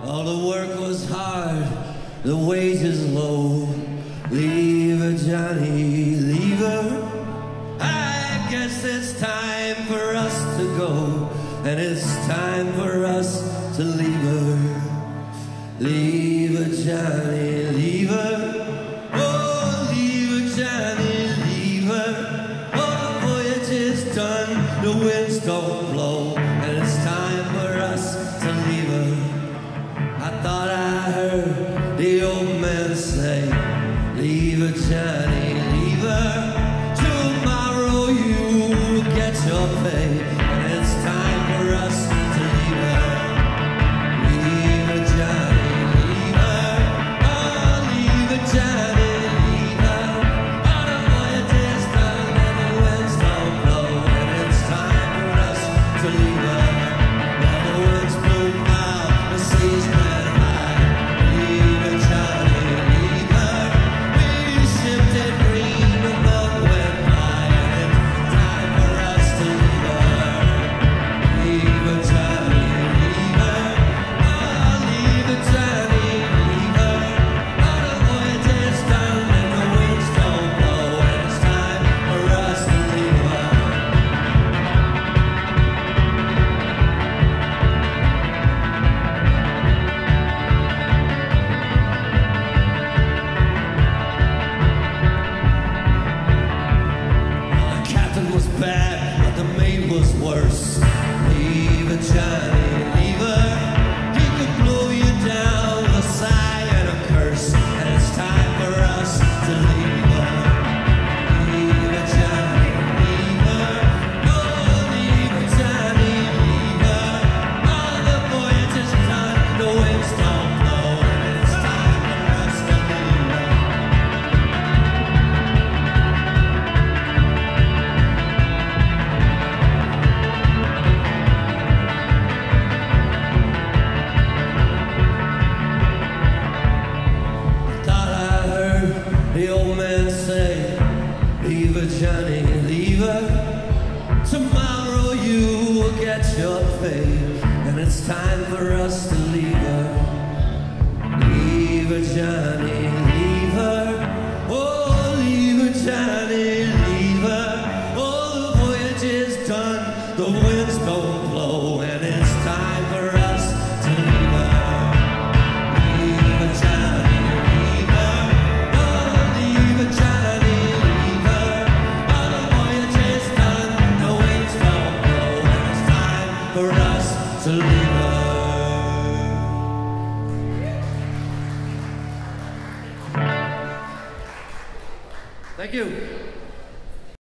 All the work was hard, the wages low. Leave her, Johnny, leave her. I guess it's time for us to go, and it's time for us to leave her. Leave her, Johnny, leave her. Oh, leave her, Johnny, leave her. Oh, the voyage is done, the winds don't blow, and it's time for us to leave her. I thought I heard the old man say, leave her, Johnny, leave her. Tomorrow you get your pay, and it's time for us to leave her. Leave her, Johnny, leave her. Oh, leave her, Johnny, leave her. Oh, the voyage is done and the winds don't blow, and it's time for us to leave her. Now the winds blow out, the seas run high. Leave her, Johnny, leave her. We shipped it green, the boat went by, and it's time for us to leave her. Leave her, Johnny, leave her. Oh, leave her, Johnny, leave her. Oh, the voyage is done and the winds don't blow, and it's time for us to leave her. The captain was bad, but the mate was worse. Leave her, Johnny, leave her. He could blow you down with a sigh and a curse, and it's time for us to leave her. Leave her, Johnny, leave her. Oh, leave her, Johnny, leave her. Oh, the voyage is done, the winds don't blow, and it's time for us to leave her. Thought I heard the old man say, leave her, Johnny, leave her. Tomorrow you will get your pay, and it's time for us to leave her. Leave her, Johnny, leave her. Oh, leave her, Johnny, leave her. Oh, the voyage is done, the winds don't blow, and it's time for us to leave her. Leave her, Johnny, leave her. Oh, leave her, Johnny, leave her. Oh, the voyage is done, the winds don't blow, and it's time for us to leave her. Thank you.